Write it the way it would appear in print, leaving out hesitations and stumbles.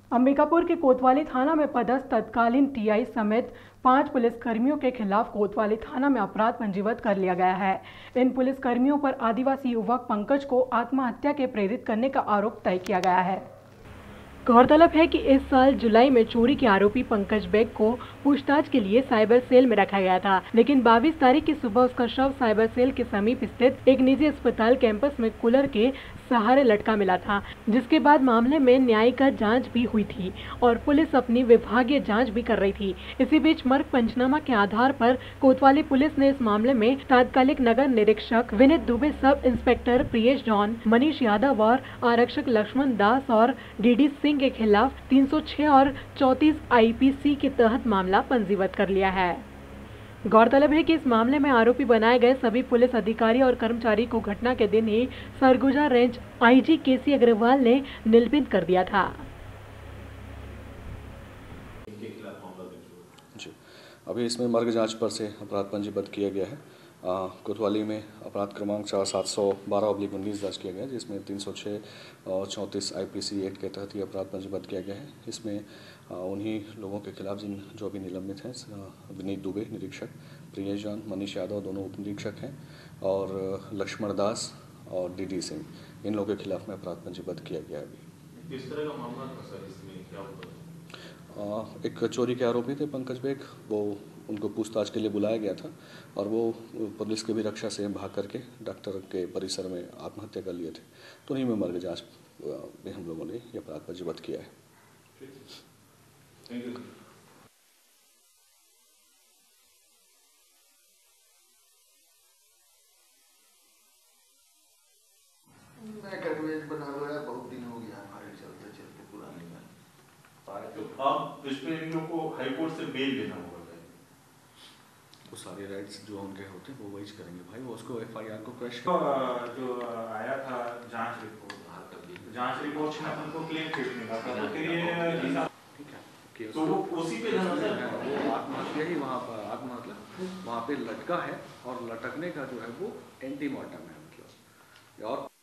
अंबिकापुर के कोतवाली थाना में पदस्थ तत्कालीन टीआई समेत 5 पुलिसकर्मियों के खिलाफ कोतवाली थाना में अपराध पंजीबद्ध कर लिया गया है। इन पुलिसकर्मियों पर आदिवासी युवक पंकज को आत्महत्या के प्रेरित करने का आरोप तय किया गया है। गौरतलब है कि इस साल जुलाई में चोरी के आरोपी पंकज बेग को पूछताछ के लिए साइबर सेल में रखा गया था, लेकिन 22 तारीख की सुबह उसका शव साइबर सेल के समीप स्थित एक निजी अस्पताल कैंपस में कूलर के सहारे लटका मिला था, जिसके बाद मामले में न्यायिक जांच भी हुई थी और पुलिस अपनी विभागीय जांच भी कर रही थी। इसी बीच मर्ग पंचनामा के आधार पर कोतवाली पुलिस ने इस मामले में तात्कालिक नगर निरीक्षक Vineet Dubey, sub inspector Priyesh John, Manish Yadav और आरक्षक लक्ष्मण दास और डीडी सिंह के खिलाफ 306 और 34 आईपीसी के तहत मामला पंजीबद्ध कर लिया है। गौरतलब है कि इस मामले में आरोपी बनाए गए सभी पुलिस अधिकारी और कर्मचारी को घटना के दिन ही Surguja range IG KC Agarwal ने निलंबित कर दिया था। जी, अभी इसमें मर्ग जांच पर से अपराध पंजीबद्ध किया गया है। कोतवाली में अपराध क्रमांक 712/19 दर्ज किया गया है, जिसमें 306 और 34 आईपीसी एक्ट के तहत ये अपराध पंजीबद्ध किया गया है। इसमें उन्हीं लोगों के खिलाफ जो अभी निलंबित हैं, विनीत दुबे निरीक्षक, प्रियेश जॉन, मनीष यादव दोनों उप निरीक्षक हैं और लक्ष्मण दास और डीडी सिंह, इन लोगों के खिलाफ में अपराध पंजीबद्ध किया गया है। अभी किस तरह का मामला था सर, इसमें क्या होता है? एक चोरी के आरोपी थे पंकज बेग, वो उनको पूछताछ के लिए बुलाया गया था और वो पुलिस की भी रक्षा से भाग करके डॉक्टर के परिसर में आत्महत्या कर लिए थे। तो उन्हीं में मर्ग जांच में हम लोगों ने ये अपराध पंजीबद्ध किया है। बना हुआ है, बहुत दिन हो गया हमारे चलते चलते पुराने में। तो अब इस पे इन लोगों को हाईकोर्ट से बेल लेना होगा। वो सारे राइट्स जो उनके होते हैं वो वही करेंगे भाई, वो उसको एफआईआर को क्रश जो आया था जांच रिपोर्ट में उनको क्लेम फिट मिला था, तो फिर ये ठीक है तो वो उसी पे वो आत्महत्या ही वहाँ पे लटका है और लटकने का जो है वो एंटीमॉर्टम है, मतलब और